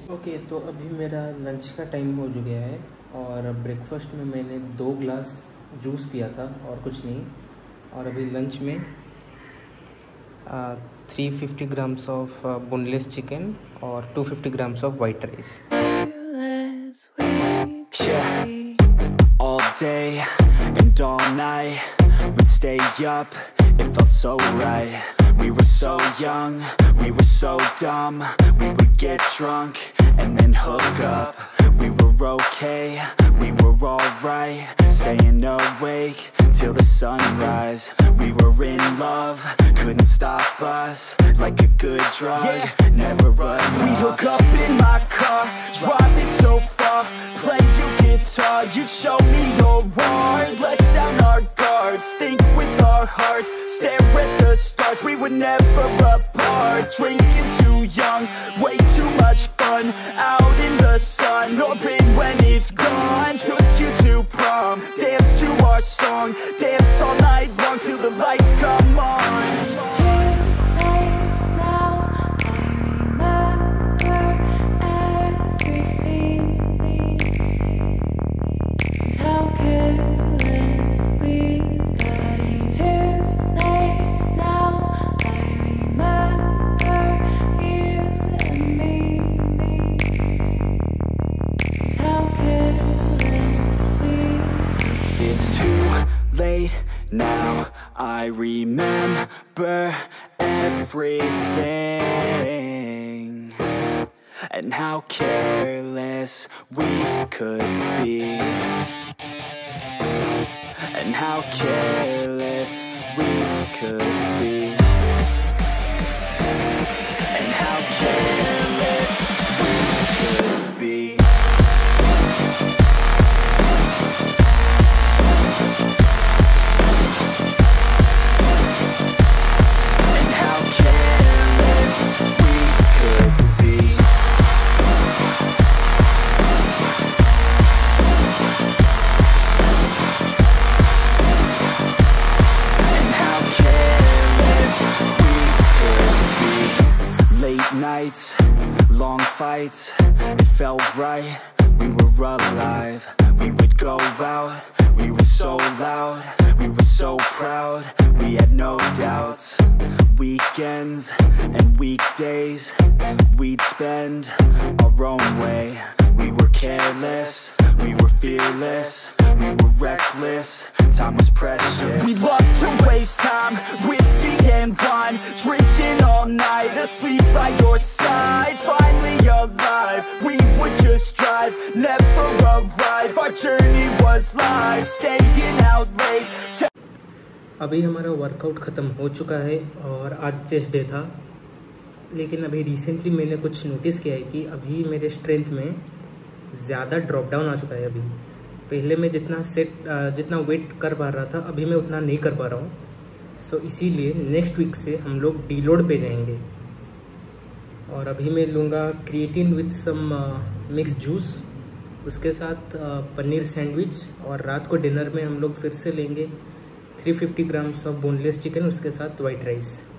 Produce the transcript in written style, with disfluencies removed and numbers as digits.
Okay, तो अभी मेरा लंच का टाइम हो गया है और ब्रेकफास्ट में मैंने 2 ग्लास जूस पिया था और कुछ नहीं। और अभी लंच में 350 ग्राम्स ऑफ बोनलेस चिकन और 250 grams of white rice. All day and all night, we'd stay up, it felt so right. We were so young, we were so dumb. We would get drunk and then hook up. We were okay, we were alright. Staying awake till the sunrise. We were in love, couldn't stop us. Like a good drug, never enough. We'd hook up in my car, driving so far. Play your guitar, you'd show me your art. Let down our guards, think with our hearts. Stare at the stars, we were never apart. Drinking too young, way too much fun. Out in the sun, hoping when it's gone. Took you to prom, dance to our song. Dance all night long till the lights come on. Late now, I remember everything and how careless we could be, and how careless we could be, and how careless we could be. Nights, long fights, it felt right, we were alive. We would go out, we were so loud, we were so proud, we had no doubts. Weekends and weekdays, we'd spend our own way. We were careless, we were fearless, we were reckless, time was precious. We loved to waste time, whiskey and wine, drinking all night, asleep by your side. Finally alive, we would just drive, never arrive. Our journey was live, staying out late. अभी हमारा workout ख़त्म हो चुका है और आज chest day था, लेकिन अभी रिसेंटली मैंने कुछ नोटिस किया है कि अभी मेरे स्ट्रेंथ में ज़्यादा ड्रॉप डाउन आ चुका है। अभी पहले मैं जितना वेट कर पा रहा था, अभी मैं उतना नहीं कर पा रहा हूँ। सो इसीलिए नेक्स्ट वीक से हम लोग डीलोड पे जाएंगे। और अभी मैं लूँगा creatine with some mix juice, उसके साथ पनीर सैंडविच, और रात को डिनर में हम लोग फिर से लेंगे 350 ग्राम्स ऑफ बोनलेस चिकन, उसके साथ वाइट राइस।